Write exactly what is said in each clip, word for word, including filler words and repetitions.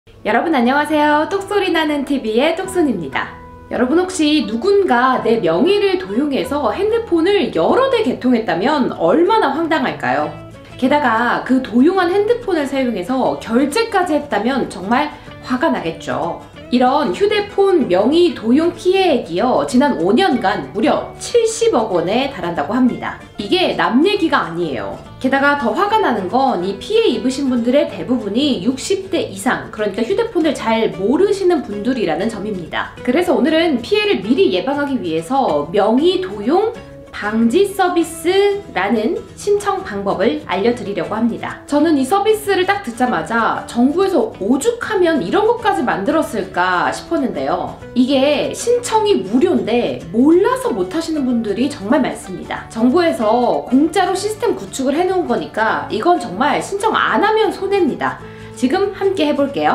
여러분 안녕하세요. 똑소리 나는 티비의 똑손입니다. 여러분 혹시 누군가 내 명의를 도용해서 핸드폰을 여러 대 개통했다면 얼마나 황당할까요? 게다가 그 도용한 핸드폰을 사용해서 결제까지 했다면 정말 화가 나겠죠. 이런 휴대폰 명의 도용 피해액이요, 지난 오 년간 무려 칠십억 원에 달한다고 합니다. 이게 남 얘기가 아니에요. 게다가 더 화가 나는 건 이 피해 입으신 분들의 대부분이 육십 대 이상, 그러니까 휴대폰을 잘 모르시는 분들이라는 점입니다. 그래서 오늘은 피해를 미리 예방하기 위해서 명의 도용 방지 서비스라는 신청 방법을 알려드리려고 합니다. 저는 이 서비스를 딱 듣자마자 정부에서 오죽하면 이런 것까지 만들었을까 싶었는데요. 이게 신청이 무료인데 몰라서 못하시는 분들이 정말 많습니다. 정부에서 공짜로 시스템 구축을 해놓은 거니까 이건 정말 신청 안 하면 손해입니다. 지금 함께 해볼게요.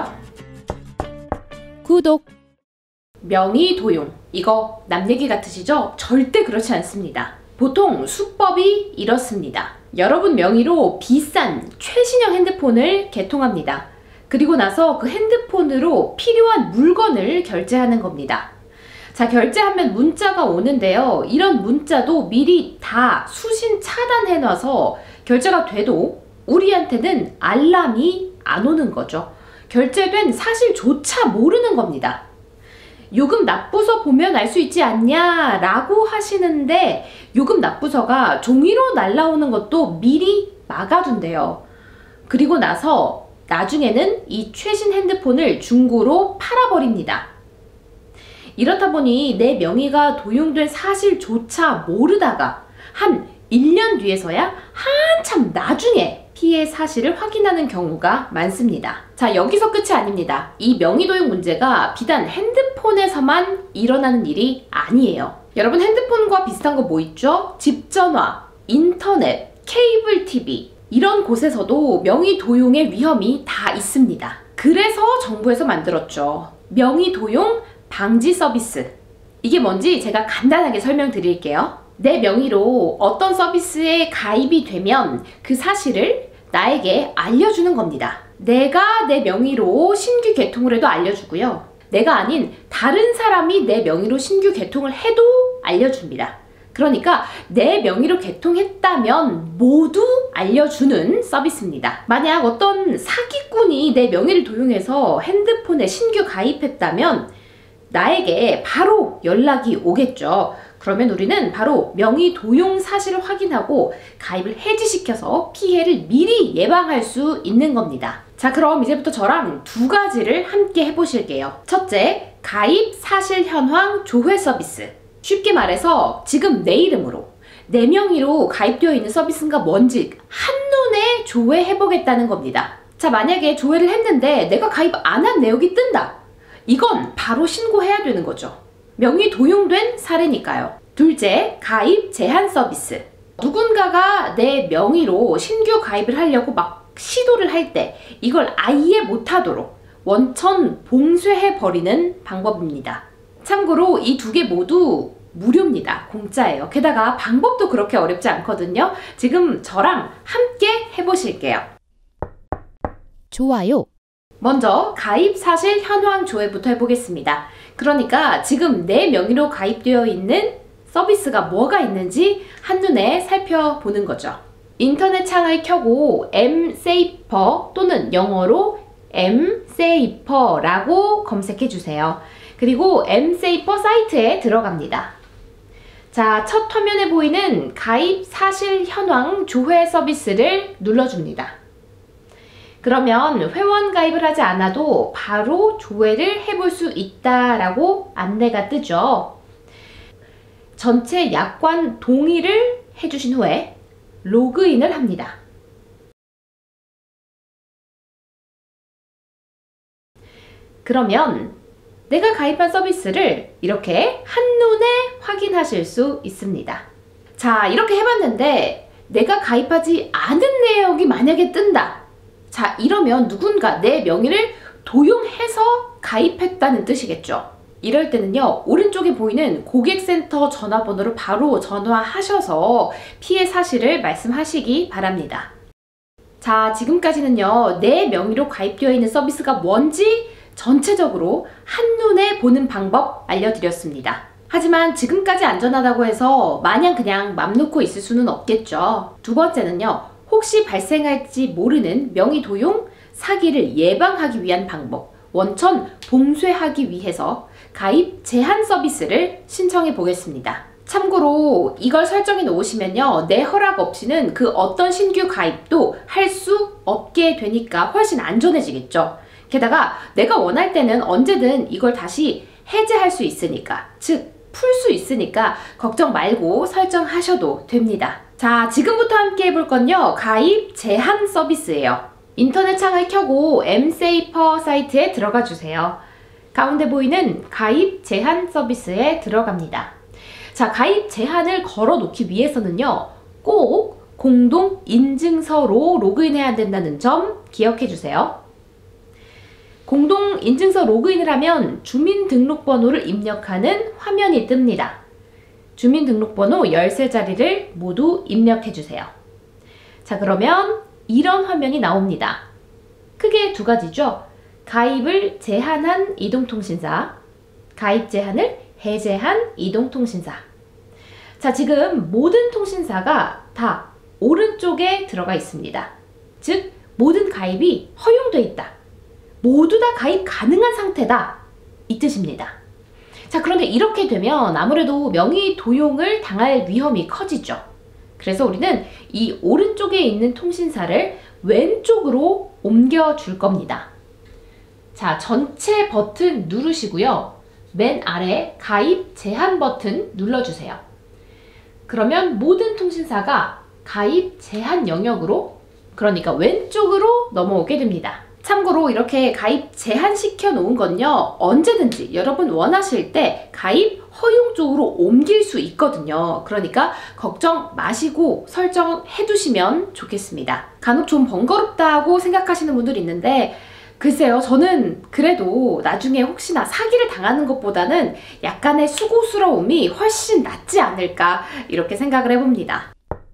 구독! 명의 도용, 이거 남 얘기 같으시죠? 절대 그렇지 않습니다. 보통 수법이 이렇습니다. 여러분 명의로 비싼 최신형 핸드폰을 개통합니다. 그리고 나서 그 핸드폰으로 필요한 물건을 결제하는 겁니다. 자, 결제하면 문자가 오는데요. 이런 문자도 미리 다 수신 차단해놔서 결제가 돼도 우리한테는 알람이 안 오는 거죠. 결제된 사실조차 모르는 겁니다. 요금 납부서 보면 알 수 있지 않냐 라고 하시는데, 요금 납부서가 종이로 날라오는 것도 미리 막아둔대요. 그리고 나서 나중에는 이 최신 핸드폰을 중고로 팔아버립니다. 이렇다 보니 내 명의가 도용된 사실조차 모르다가 한 일 년 뒤에서야 한참 나중에 피해 사실을 확인하는 경우가 많습니다. 자, 여기서 끝이 아닙니다. 이 명의 도용 문제가 비단 핸드폰에서만 일어나는 일이 아니에요. 여러분 핸드폰과 비슷한 거 뭐 있죠? 집전화, 인터넷, 케이블 티비 이런 곳에서도 명의 도용의 위험이 다 있습니다. 그래서 정부에서 만들었죠. 명의 도용 방지 서비스. 이게 뭔지 제가 간단하게 설명드릴게요. 내 명의로 어떤 서비스에 가입이 되면 그 사실을 나에게 알려주는 겁니다. 내가 내 명의로 신규 개통을 해도 알려주고요. 내가 아닌 다른 사람이 내 명의로 신규 개통을 해도 알려줍니다. 그러니까 내 명의로 개통했다면 모두 알려주는 서비스입니다. 만약 어떤 사기꾼이 내 명의를 도용해서 핸드폰에 신규 가입했다면 나에게 바로 연락이 오겠죠. 그러면 우리는 바로 명의 도용 사실을 확인하고 가입을 해지시켜서 피해를 미리 예방할 수 있는 겁니다. 자, 그럼 이제부터 저랑 두 가지를 함께 해보실게요. 첫째, 가입 사실 현황 조회 서비스. 쉽게 말해서 지금 내 이름으로 내 명의로 가입되어 있는 서비스가 뭔지 한눈에 조회해보겠다는 겁니다. 자, 만약에 조회를 했는데 내가 가입 안 한 내역이 뜬다. 이건 바로 신고해야 되는 거죠. 명의 도용된 사례니까요. 둘째, 가입 제한 서비스. 누군가가 내 명의로 신규 가입을 하려고 막 시도를 할 때 이걸 아예 못하도록 원천 봉쇄해버리는 방법입니다. 참고로 이 두 개 모두 무료입니다. 공짜예요. 게다가 방법도 그렇게 어렵지 않거든요. 지금 저랑 함께 해보실게요. 좋아요. 먼저 가입 사실 현황 조회부터 해보겠습니다. 그러니까 지금 내 명의로 가입되어 있는 서비스가 뭐가 있는지 한눈에 살펴보는 거죠. 인터넷 창을 켜고 엠세이퍼 또는 영어로 엠세이퍼라고 검색해 주세요. 그리고 엠세이퍼 사이트에 들어갑니다. 자, 첫 화면에 보이는 가입 사실 현황 조회 서비스를 눌러줍니다. 그러면 회원 가입을 하지 않아도 바로 조회를 해볼 수 있다라고 안내가 뜨죠. 전체 약관 동의를 해주신 후에 로그인을 합니다. 그러면 내가 가입한 서비스를 이렇게 한눈에 확인하실 수 있습니다. 자, 이렇게 해봤는데 내가 가입하지 않은 내역이 만약에 뜬다. 자, 이러면 누군가 내 명의를 도용해서 가입했다는 뜻이겠죠. 이럴 때는요, 오른쪽에 보이는 고객센터 전화번호로 바로 전화하셔서 피해 사실을 말씀하시기 바랍니다. 자, 지금까지는요, 내 명의로 가입되어 있는 서비스가 뭔지 전체적으로 한눈에 보는 방법 알려드렸습니다. 하지만 지금까지 안전하다고 해서 마냥 그냥 맘 놓고 있을 수는 없겠죠. 두 번째는요, 혹시 발생할지 모르는 명의 도용, 사기를 예방하기 위한 방법, 원천 봉쇄하기 위해서 가입 제한 서비스를 신청해 보겠습니다. 참고로 이걸 설정해 놓으시면요, 내 허락 없이는 그 어떤 신규 가입도 할 수 없게 되니까 훨씬 안전해지겠죠. 게다가 내가 원할 때는 언제든 이걸 다시 해제할 수 있으니까, 즉 풀 수 있으니까 걱정 말고 설정하셔도 됩니다. 자, 지금부터 함께 해볼 건요, 가입 제한 서비스예요. 인터넷 창을 켜고 엠세이퍼 사이트에 들어가 주세요. 가운데 보이는 가입 제한 서비스에 들어갑니다. 자, 가입 제한을 걸어 놓기 위해서는요, 꼭 공동 인증서로 로그인해야 된다는 점 기억해 주세요. 공동 인증서 로그인을 하면 주민등록번호를 입력하는 화면이 뜹니다. 주민등록번호 열세 자리를 모두 입력해 주세요. 자, 그러면 이런 화면이 나옵니다. 크게 두 가지죠. 가입을 제한한 이동통신사, 가입 제한을 해제한 이동통신사. 자, 지금 모든 통신사가 다 오른쪽에 들어가 있습니다. 즉, 모든 가입이 허용돼 있다. 모두 다 가입 가능한 상태다. 이 뜻입니다. 자, 그런데 이렇게 되면 아무래도 명의 도용을 당할 위험이 커지죠. 그래서 우리는 이 오른쪽에 있는 통신사를 왼쪽으로 옮겨줄 겁니다. 자, 전체 버튼 누르시고요. 맨 아래 가입 제한 버튼 눌러주세요. 그러면 모든 통신사가 가입 제한 영역으로, 그러니까 왼쪽으로 넘어오게 됩니다. 참고로 이렇게 가입 제한시켜 놓은 건요, 언제든지 여러분 원하실 때 가입 허용 쪽으로 옮길 수 있거든요. 그러니까 걱정 마시고 설정해 두시면 좋겠습니다. 간혹 좀 번거롭다고 생각하시는 분들이 있는데, 글쎄요, 저는 그래도 나중에 혹시나 사기를 당하는 것보다는 약간의 수고스러움이 훨씬 낫지 않을까, 이렇게 생각을 해봅니다.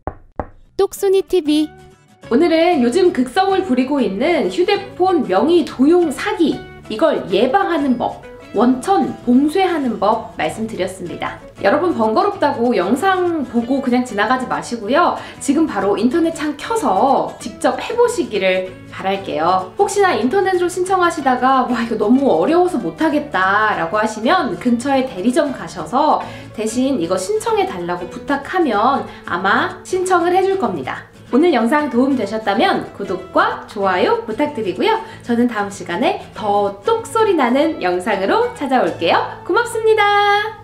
똑순이티비, 오늘은 요즘 극성을 부리고 있는 휴대폰 명의 도용 사기, 이걸 예방하는 법, 원천 봉쇄하는 법 말씀드렸습니다. 여러분 번거롭다고 영상 보고 그냥 지나가지 마시고요. 지금 바로 인터넷 창 켜서 직접 해보시기를 바랄게요. 혹시나 인터넷으로 신청하시다가 와, 이거 너무 어려워서 못하겠다 라고 하시면 근처에 대리점 가셔서 대신 이거 신청해 달라고 부탁하면 아마 신청을 해줄 겁니다. 오늘 영상 도움 되셨다면 구독과 좋아요 부탁드리고요. 저는 다음 시간에 더 똑소리 나는 영상으로 찾아올게요. 고맙습니다.